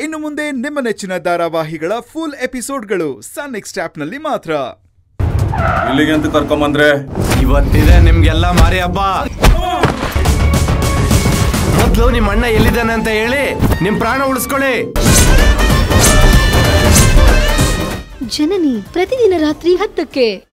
ಇನ್ನು ಮುಂದೆ ನಿಮ್ಮ ನೆಚ್ಚಿನ ಧಾರಾವಾಹಿಗಳ ಫುಲ್ ಎಪಿಸೋಡ್ಗಳು ಸನ್ ನೆಕ್ಸ್ಟ್ ಆಪ್ನಲ್ಲಿ ಮಾತ್ರ. ಇಲ್ಲಿಗೆ ಅಂತ ಕರ್ಕೊಂಬಂದ್ರೆ ಇವತ್ತಿದೆ ನಿಮ್ಗೆಲ್ಲ ಮಾರಿ ಹಬ್ಬ. ಮೊದ್ಲು ನಿಮ್ ಅಣ್ಣ ಎಲ್ಲಿದ್ದಾನೆ ಅಂತ ಹೇಳಿ ನಿಮ್ ಪ್ರಾಣ ಉಳಿಸ್ಕೊಳ್ಳಿ. ಜನನಿ ಪ್ರತಿದಿನ ರಾತ್ರಿ 10ಕ್ಕೆ.